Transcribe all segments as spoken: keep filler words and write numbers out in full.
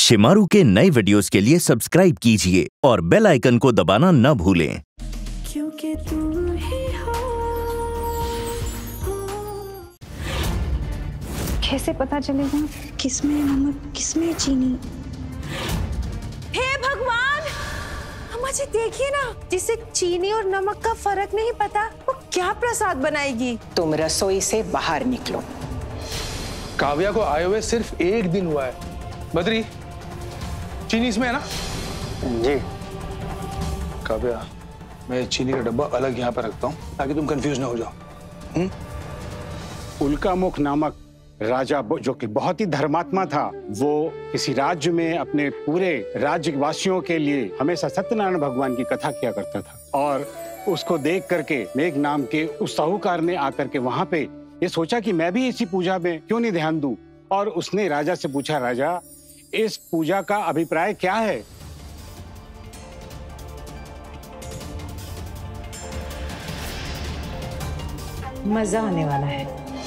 शेमारू के नए वीडियोस के लिए सब्सक्राइब कीजिए और बेल आइकन को दबाना न भूलें। क्योंकि तुम ही हो। कैसे पता चलेगा किसमें नमक किसमें चीनी? हे भगवान, अम्मा जी देखिए ना, जिसे चीनी और नमक का फर्क नहीं पता वो क्या प्रसाद बनाएगी। तुम रसोई से बाहर निकलो। काव्या को आए हुए सिर्फ एक दिन हुआ है। बद्री, चीनी इसमें है ना? जी। काव्या, मैं चीनी का डब्बा अलग यहाँ पर रखता हूँ ताकि तुम कंफ्यूज ना हो जाओ। हुँ? उल्का मुख नामक राजा जो कि बहुत ही धर्मात्मा था, वो किसी राज्य में अपने पूरे राज्य वासियों के लिए हमेशा सत्यनारायण भगवान की कथा किया करता था। और उसको देख करके मेघ नाम के उस साहूकार ने आकर के वहां पे ये सोचा कि मैं भी इसी पूजा में क्यों नहीं ध्यान दूं। और उसने राजा से पूछा, राजा इस पूजा का अभिप्राय क्या है? मजा आने वाला है।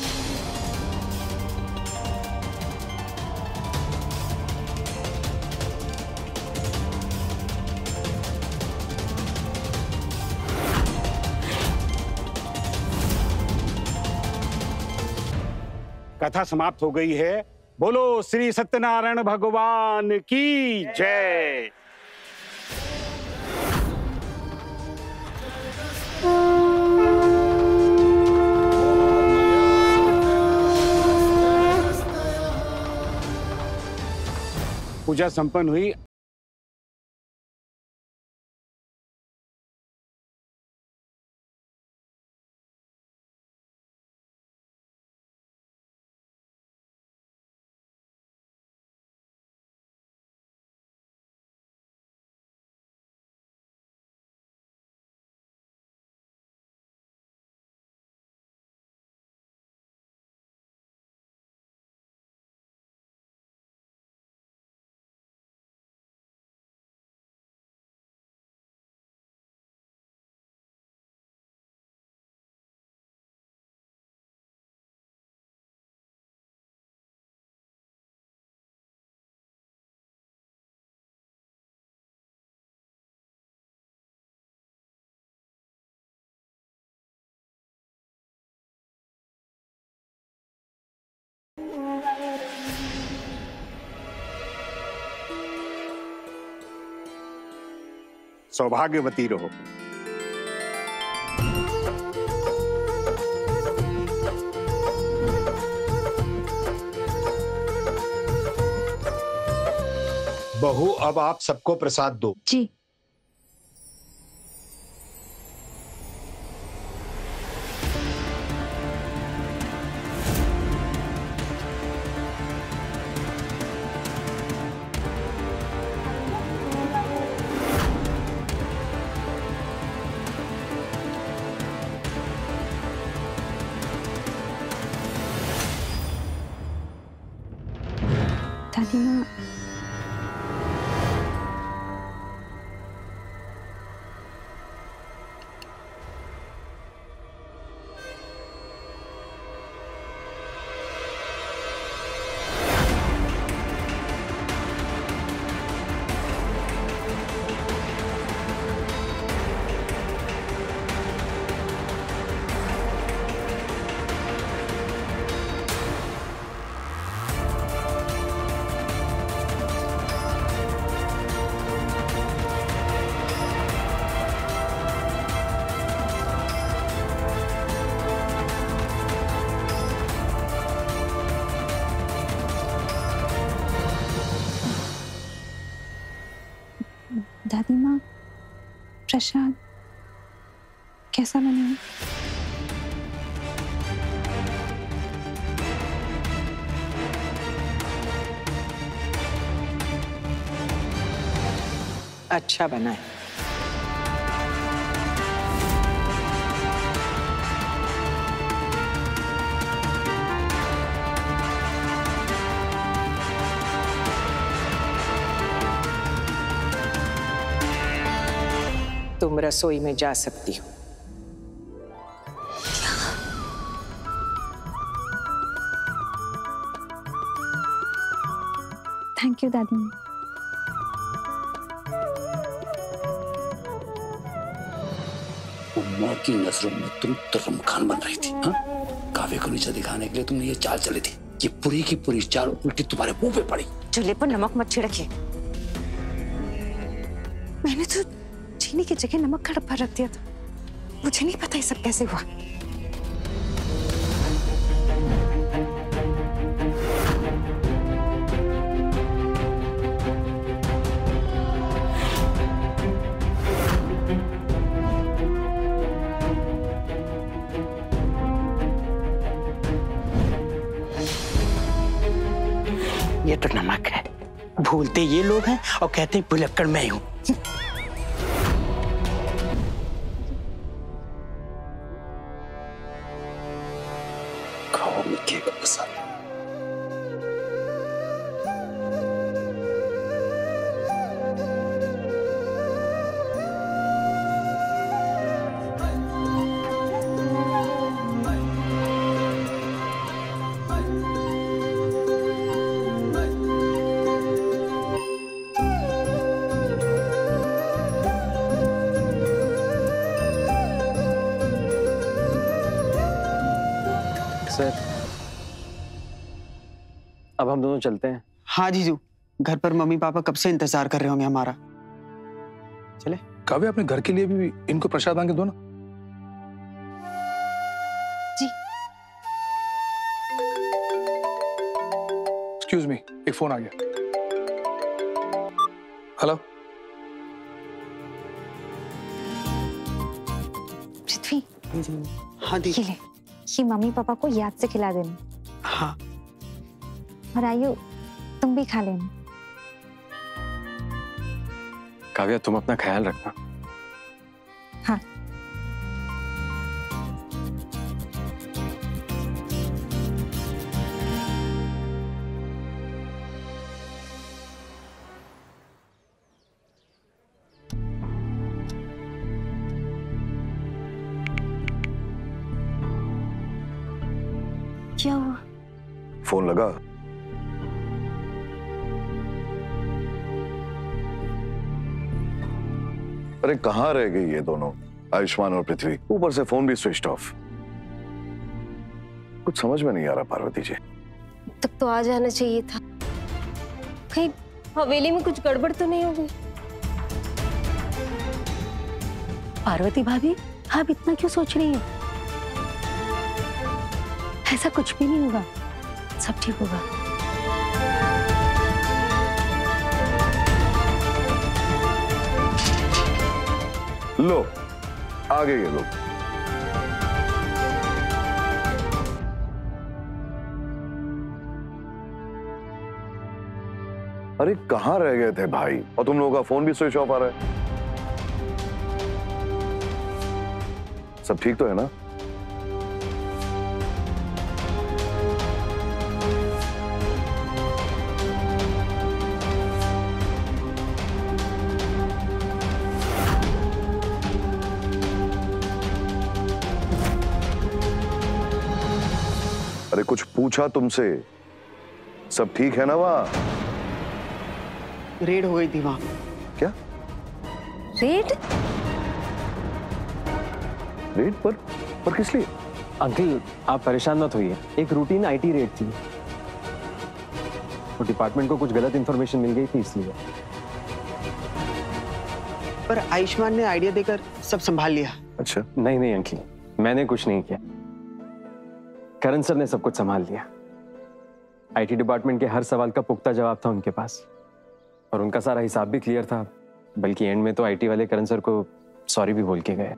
कथा समाप्त हो गई है। बोलो श्री सत्यनारायण भगवान की जय। पूजा संपन्न हुई। सौभाग्यवती रहो। बहू, अब आप सबको प्रसाद दो। जी। दादी माँ, दादी माँ, प्रसाद कैसा बना है? अच्छा बना है। तुम रसोई में जा सकती हो। थैंक यू दादी। शर्मा की नजरों में तुम तुर्रम खान बन रही थी। हाँ, काव्य को नीचे दिखाने के लिए तुमने ये चाल चली थी। ये पूरी की पूरी चाल उल्टी तुम्हारे मुंह पे पड़ी। चूल्हे पर नमक मत छिड़किए। मैंने तो चीनी की जगह नमक का डब्बा रख दिया था। मुझे नहीं पता ये सब कैसे हुआ। ये तो नमक है। भूलते ये लोग हैं और कहते हैं भुलक्कड़ मैं हूं। खाओ मिट्टी का प्रसाद। सर, अब हम दोनों चलते हैं। हाँ जीजू, घर पर मम्मी पापा कब से इंतजार कर रहे होंगे हमारा। चले। काव्या, अपने घर के लिए भी इनको प्रसाद मांगे दो ना। जी। एक्सक्यूज मी, एक फोन आ गया। हेलो। पृथ्वी। हाँ दी। ये ले, ये मम्मी पापा को याद से खिला देना। हाँ। और आयु, तुम भी खा लेना। काव्या, तुम अपना ख्याल रखना। हाँ। क्या हुआ? फोन लगा? अरे कहाँ रह गई ये दोनों, आयुष्मान और पृथ्वी? ऊपर से फोन भी स्विच ऑफ। कुछ समझ में नहीं आ रहा पार्वती जी। तक तो आ जाना चाहिए था। कहीं हवेली में कुछ गड़बड़ तो नहीं हो गई? पार्वती भाभी, आप इतना क्यों सोच रही हैं? ऐसा कुछ भी नहीं होगा, सब ठीक होगा। लो, आ गए ये लोग। अरे कहाँ रह गए थे भाई? और तुम लोगों का फोन भी स्विच ऑफ आ रहा है। सब ठीक तो है ना? अरे कुछ पूछा तुमसे? सब ठीक है ना वहां? रेड हो गई थी वहां। क्या रेड? रेड पर पर किस लिए? अंकल, आप परेशान मत होइए। एक रूटीन आईटी रेड थी। वो डिपार्टमेंट को कुछ गलत इंफॉर्मेशन मिल गई थी इसलिए। पर आयुष्मान ने आइडिया देकर सब संभाल लिया। अच्छा। नहीं नहीं अंकल, मैंने कुछ नहीं किया। करण सर ने सब कुछ संभाल लिया। आईटी डिपार्टमेंट के हर सवाल का पुख्ता जवाब था उनके पास, और उनका सारा हिसाब भी क्लियर था। बल्कि एंड में तो आईटी वाले करण सर को सॉरी भी बोल के गए।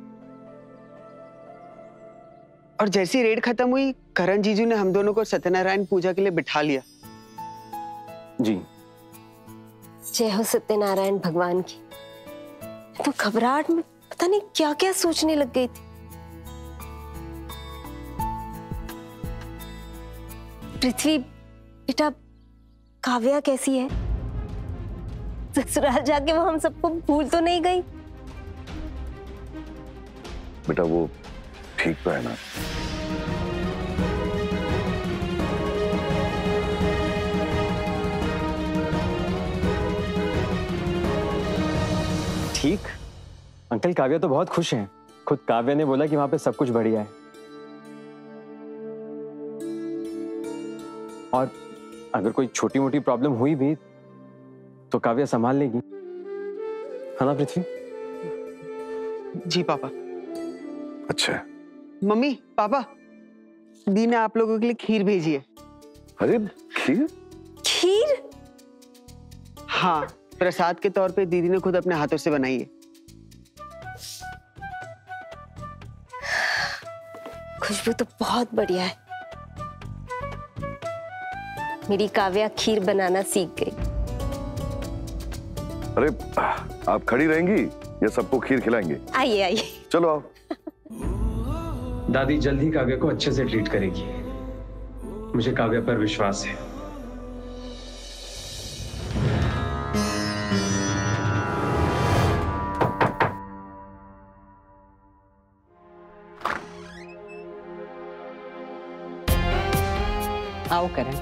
और जैसी रेड खत्म हुई, करण जीजू ने हम दोनों को सत्यनारायण पूजा के लिए बिठा लिया। जी। जय हो सत्यनारायण भगवान की। तो घबराहट में पता नहीं क्या क्या सोचने लग गई थी। पृथ्वी बेटा, काव्या कैसी है? ससुराल जाके वो हम सबको भूल तो नहीं गई? बेटा वो ठीक तो है ना? ठीक? अंकल, काव्या तो बहुत खुश हैं। खुद काव्या ने बोला कि वहां पे सब कुछ बढ़िया है, और अगर कोई छोटी मोटी प्रॉब्लम हुई भी तो काव्या संभाल लेगी, है ना पृथ्वी? जी पापा। अच्छा। मम्मी पापा, दी ने आप लोगों के लिए खीर भेजी है। अरे खीर? खीर? हाँ, प्रसाद के तौर पे दीदी ने खुद अपने हाथों से बनाई है। खुशबू तो बहुत बढ़िया है। मेरी काव्या खीर बनाना सीख गई। अरे आप खड़ी रहेंगी या सबको खीर खिलाएंगे? आइए आइए। चलो आओ। दादी जल्द ही काव्या को अच्छे से ट्रीट करेगी, मुझे काव्या पर विश्वास है। आओ करण।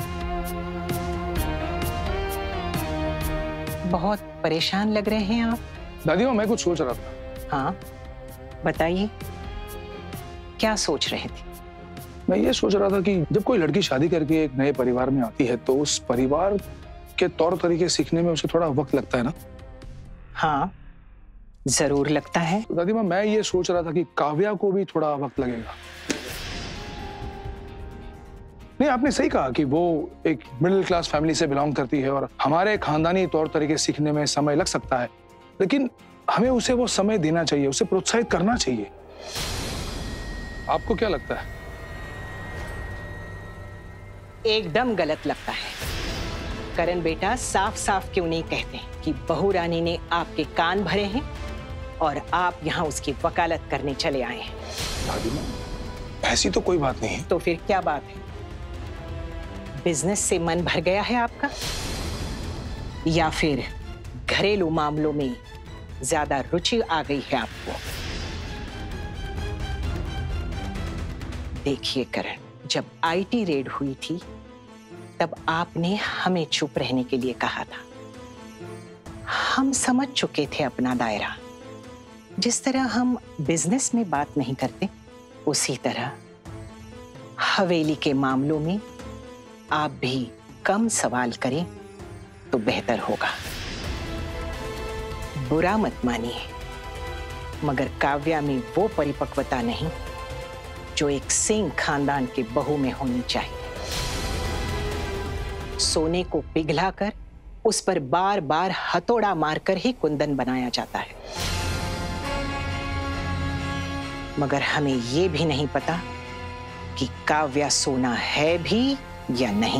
बहुत परेशान लग रहे हैं आप। दादी माँ, मैं कुछ सोच रहा था। हाँ बताइए, क्या सोच रहे थे? मैं ये सोच रहा था कि जब कोई लड़की शादी करके एक नए परिवार में आती है तो उस परिवार के तौर तरीके सीखने में उसे थोड़ा वक्त लगता है ना? हाँ जरूर लगता है। तो दादी माँ, मैं ये सोच रहा था कि काव्या को भी थोड़ा वक्त लगेगा। नहीं, आपने सही कहा कि वो एक मिडिल क्लास फैमिली से बिलोंग करती है और हमारे खानदानी तौर तरीके सीखने में समय लग सकता है, लेकिन हमें उसे वो समय देना चाहिए, उसे प्रोत्साहित करना चाहिए। आपको क्या लगता है? एकदम गलत लगता है। करण बेटा, साफ साफ क्यों नहीं कहते कि बहू रानी ने आपके कान भरे हैं और आप यहाँ उसकी वकालत करने चले आए हैं? दादी माँ, ऐसी तो कोई बात नहीं है। तो फिर क्या बात है? बिजनेस से मन भर गया है आपका, या फिर घरेलू मामलों में ज्यादा रुचि आ गई है आपको? देखिए करण, जब आईटी रेड हुई थी तब आपने हमें चुप रहने के लिए कहा था। हम समझ चुके थे अपना दायरा। जिस तरह हम बिजनेस में बात नहीं करते, उसी तरह हवेली के मामलों में आप भी कम सवाल करें तो बेहतर होगा। बुरा मत मानिए, मगर काव्या में वो परिपक्वता नहीं जो एक सिंह खानदान के बहू में होनी चाहिए। सोने को पिघलाकर उस पर बार बार हथौड़ा मारकर ही कुंदन बनाया जाता है, मगर हमें ये भी नहीं पता कि काव्या सोना है भी या नहीं।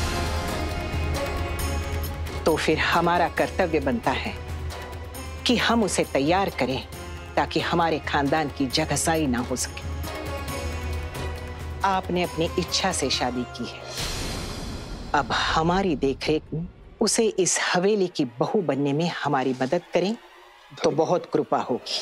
तो फिर हमारा कर्तव्य बनता है कि हम उसे तैयार करें ताकि हमारे खानदान की जगहसाई ना हो सके। आपने अपनी इच्छा से शादी की है, अब हमारी देखरेख में उसे इस हवेली की बहू बनने में हमारी मदद करें तो बहुत कृपा होगी।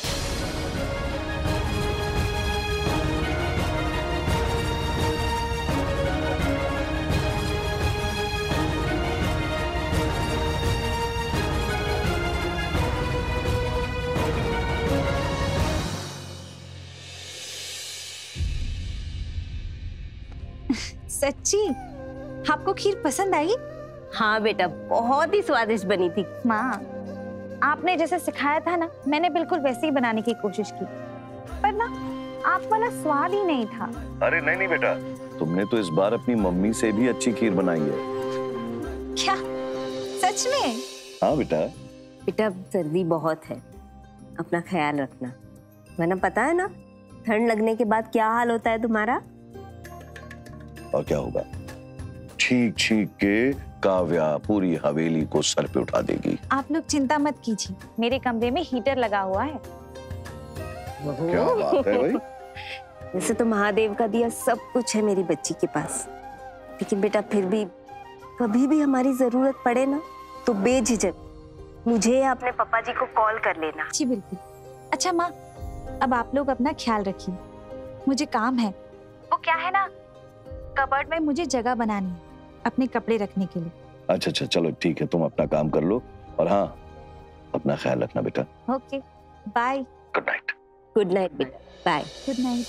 सच्ची आपको खीर पसंद आई? हाँ बेटा, बहुत ही स्वादिष्ट बनी थी। माँ, आपने जैसे सिखाया था ना, मैंने बिल्कुल वैसे ही बनाने की कोशिश की, पर ना आप वाला स्वाद ही नहीं था। अरे नहीं नहीं बेटा, तुमने तो इस बार अपनी मम्मी से भी अच्छी खीर बनाई है। क्या सच में? हाँ बेटा। बेटा सर्दी बहुत है, अपना ख्याल रखना, वरना पता है ना ठंड लगने के बाद क्या हाल होता है तुम्हारा। और क्या होगा? छींक छींक के काव्या पूरी हवेली को सर पे उठा देगी। आप लोग चिंता मत कीजिए, मेरे कमरे में हीटर लगा हुआ है। क्या बात है भाई? वैसे तो महादेव का दिया सब कुछ है मेरी बच्ची के पास, लेकिन बेटा फिर भी कभी भी हमारी जरूरत पड़े ना तो बेझिझक मुझे या अपने पापा जी को कॉल कर लेना। जी बिल्कुल। अच्छा माँ, अब आप लोग अपना ख्याल रखिए, मुझे काम है। वो क्या है ना, कबर्ड में मुझे जगह बनानी है अपने कपड़े रखने के लिए। अच्छा अच्छा चलो ठीक है, तुम अपना काम कर लो, और हाँ अपना ख्याल रखना बेटा। Okay bye. Good night. Good night बेटा, bye. Good night.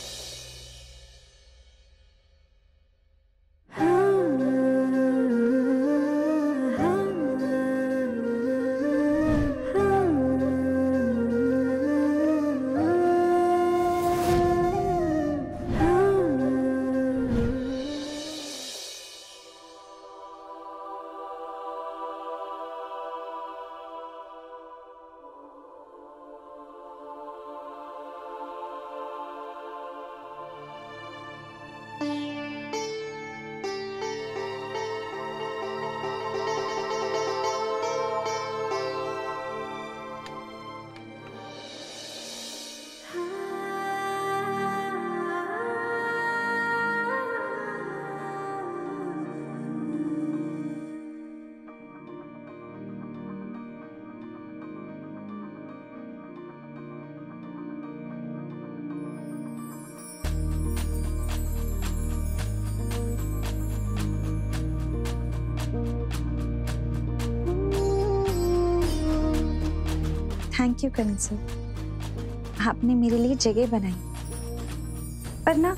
Thank you Karan sir, आपने मेरे लिए जगह बनाई। पर ना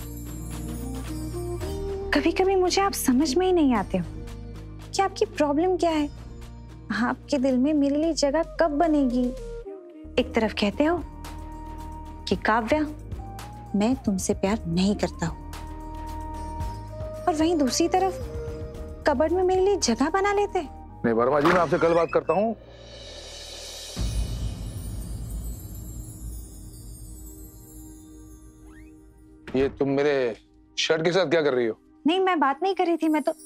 कभी कभी मुझे आप समझ में ही नहीं आते हो कि आपकी प्रॉब्लम क्या है। आपके दिल में मेरे लिए जगह कब बनेगी? एक तरफ कहते हो कि काव्या मैं तुमसे प्यार नहीं करता हूं, और वहीं दूसरी तरफ कबर्ड में मेरे लिए जगह बना लेते हैं। नहीं वर्मा जी, मैं आपसे कल बात करता हूँ। ये तुम मेरे शर्ट के साथ क्या कर रही हो? नहीं, मैं बात नहीं कर रही थी, मैं तो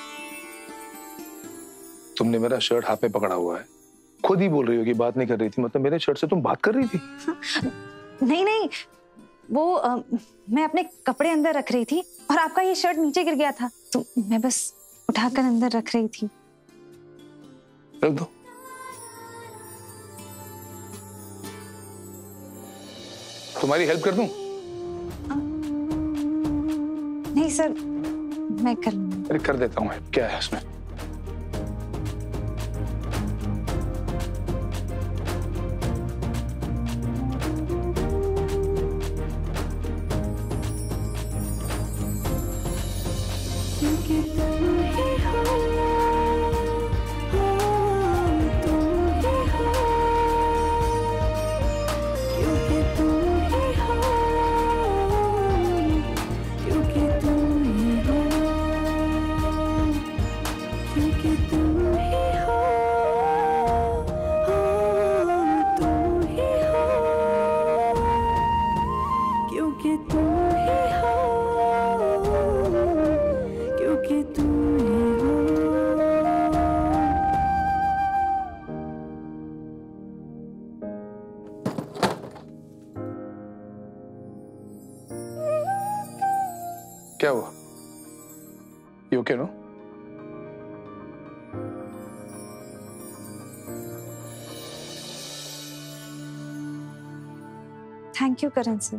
तुमने मेरा शर्ट हाथ में पकड़ा हुआ है, खुद ही बोल रही हो कि बात नहीं कर रही थी, मतलब मेरे शर्ट से तुम बात कर रही थी? नहीं नहीं, वो आ, मैं अपने कपड़े अंदर रख रही थी और आपका ये शर्ट नीचे गिर गया था, तो मैं बस उठाकर अंदर रख रही थी। रख दो। तुम्हारी हेल्प कर दूं? नहीं सर, मैं कर लूंगी। अरे कर देता हूँ, क्या है उसमें। क्या हुआ? You okay, no? Thank you Karan sir.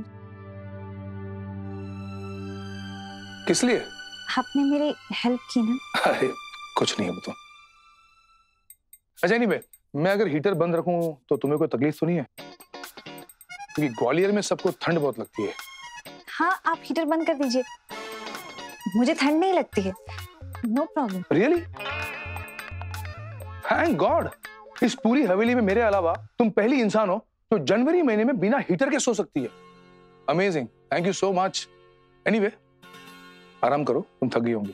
किस लिए? आपने मेरी हेल्प की ना। अरे कुछ नहीं है वो तो। अच्छा नहीं बे, मैं अगर हीटर बंद रखूं तो तुम्हें कोई तकलीफ तो नहीं है? क्योंकि ग्वालियर में सबको ठंड बहुत लगती है। हाँ, आप हीटर बंद कर दीजिए, मुझे ठंड नहीं लगती है। No problem. Really? Thank God, इस पूरी हवेली में मेरे अलावा तुम पहली इंसान हो जो जनवरी महीने में बिना हीटर के सो सकती है। Amazing, thank you so much. Anyway, आराम करो, तुम थक गई होंगी,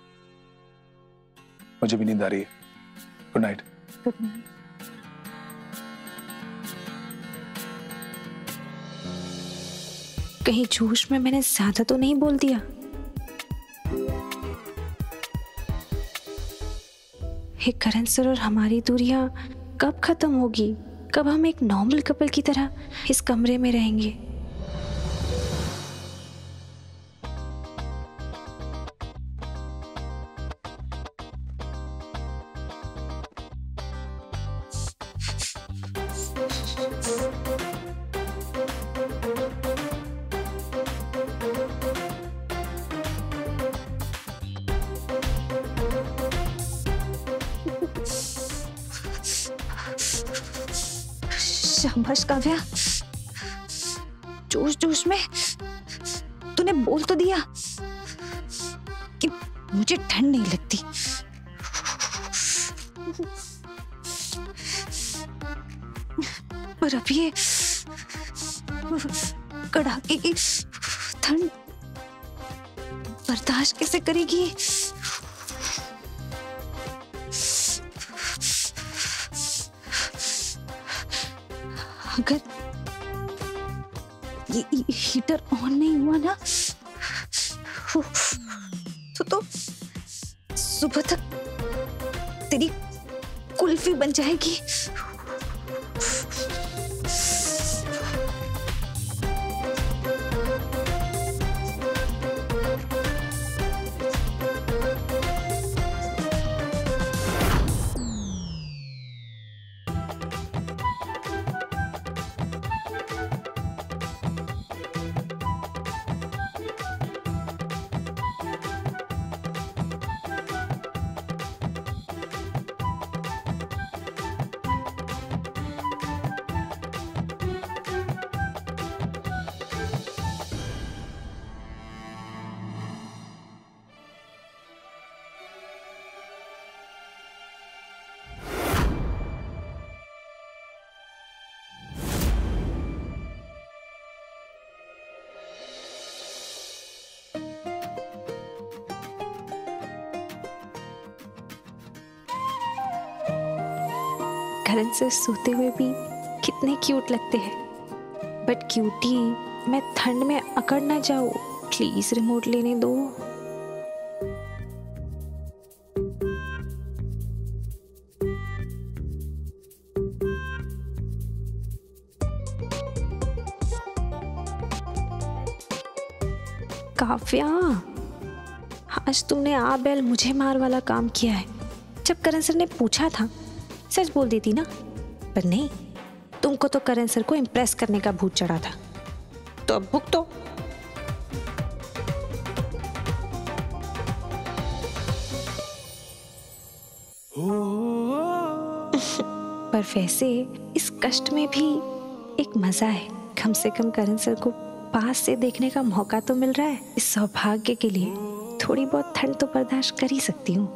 मुझे भी नींद आ रही है। Good night. Good night. कहीं जोश में मैंने ज्यादा तो नहीं बोल दिया? हे करण सर, और हमारी दूरियां कब खत्म होगी? कब हम एक नॉर्मल कपल की तरह इस कमरे में रहेंगे? शाबाश काव्या, जोश जोश में तूने बोल तो दिया कि मुझे ठंड नहीं लगती। पर अब ये कड़ाके की ठंड बर्दाश्त कैसे करेगी? अगर ये हीटर ऑन नहीं हुआ ना तो तो सुबह तक तेरी कुल्फी बन जाएगी। करण से सोते हुए भी कितने क्यूट लगते हैं, बट क्यूटी मैं ठंड में अकड़ ना जाऊं, प्लीज रिमोट लेने दो। काव्या, आज तुमने आ बैल मुझे मार वाला काम किया है। जब करण सर ने पूछा था सच बोल देती ना, पर नहीं, तुमको तो करण सर को इम्प्रेस करने का भूत चढ़ा था, तो अब भुगतो। पर वैसे इस कष्ट में भी एक मजा है, कम से कम करण सर को पास से देखने का मौका तो मिल रहा है। इस सौभाग्य के लिए थोड़ी बहुत ठंड तो बर्दाश्त कर ही सकती हूँ।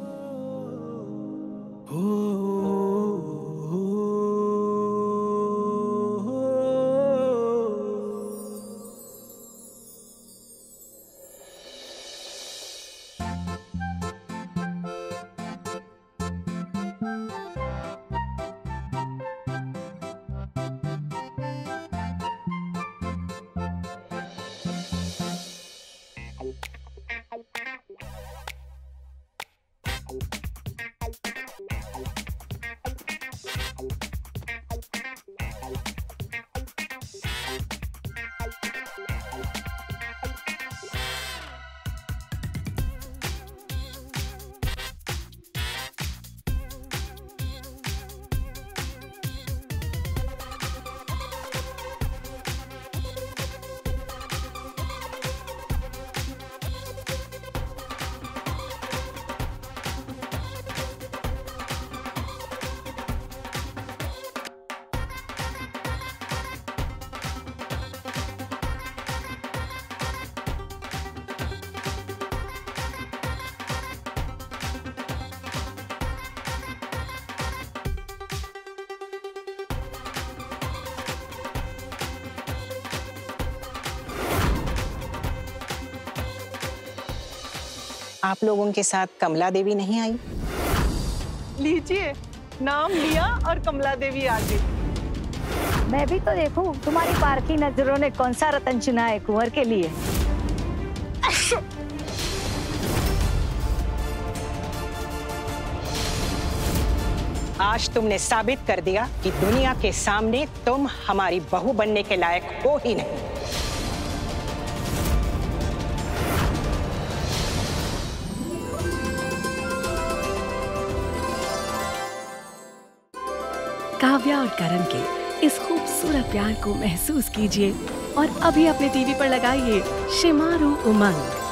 आप लोगों के साथ कमला देवी नहीं आई? लीजिए, नाम लिया और कमला देवी आ गई। मैं भी तो देखूं तुम्हारी पारखी नजरों ने कौन सा रतन चुना है कुंवर के लिए। आज तुमने साबित कर दिया कि दुनिया के सामने तुम हमारी बहू बनने के लायक हो ही नहीं। काव्या और करण के इस खूबसूरत प्यार को महसूस कीजिए और अभी अपने टीवी पर लगाइए शेमारू उमंग।